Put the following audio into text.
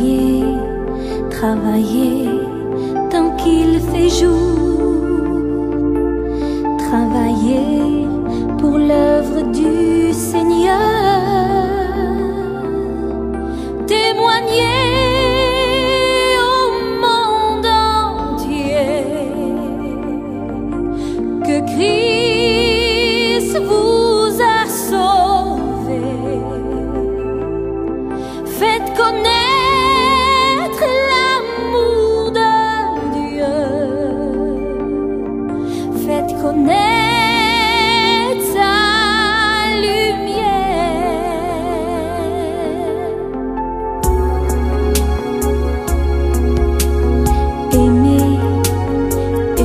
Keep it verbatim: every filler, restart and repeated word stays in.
travailler, travailler tant qu'il fait jour, travailler pour l'œuvre du Seigneur, témoigner au monde entier que Christ vous a sauvé. Faites connaître l'amour de Dieu, faites connaître